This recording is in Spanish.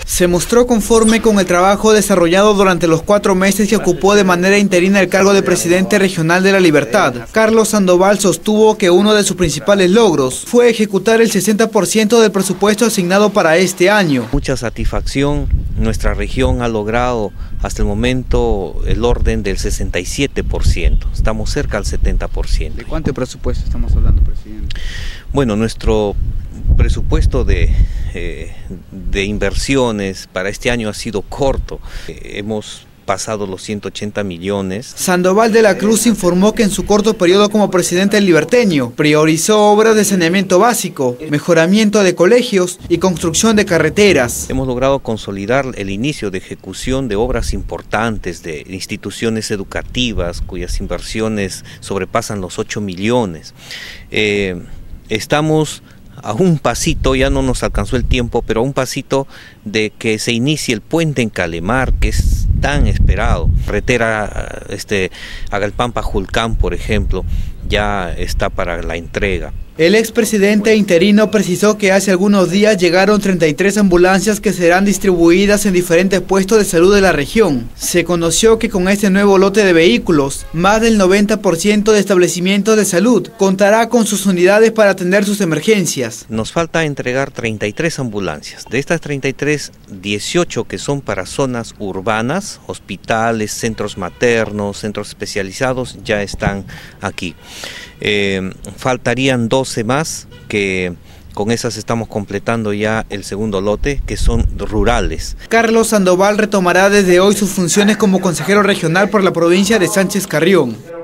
Se mostró conforme con el trabajo desarrollado durante los 4 meses que ocupó de manera interina el cargo de presidente regional de La Libertad. Carlos Sandoval sostuvo que uno de sus principales logros fue ejecutar el 60% del presupuesto asignado para este año. Mucha satisfacción, nuestra región ha logrado hasta el momento el orden del 67%, estamos cerca al 70%. ¿De cuánto presupuesto estamos hablando, presidente? Bueno, nuestro presupuesto de inversiones para este año ha sido corto. Hemos pasado los 180 millones. Sandoval de la Cruz informó que en su corto periodo como presidente del Liberteño priorizó obras de saneamiento básico, mejoramiento de colegios y construcción de carreteras. Hemos logrado consolidar el inicio de ejecución de obras importantes de instituciones educativas cuyas inversiones sobrepasan los 8 millones. Estamos a un pasito, ya no nos alcanzó el tiempo, pero a un pasito de que se inicie el puente en Calemar, que es tan esperado. Carretera Agalpampa-Julcán, por ejemplo, ya está para la entrega. El expresidente interino precisó que hace algunos días llegaron 33 ambulancias que serán distribuidas en diferentes puestos de salud de la región. Se conoció que con este nuevo lote de vehículos, más del 90% de establecimientos de salud contará con sus unidades para atender sus emergencias. Nos falta entregar 33 ambulancias. De estas 33, 18 que son para zonas urbanas, hospitales, centros maternos, centros especializados, ya están aquí. Faltarían 12 más, que con esas estamos completando ya el segundo lote, que son rurales. Carlos Sandoval retomará desde hoy sus funciones como consejero regional por la provincia de Sánchez Carrión.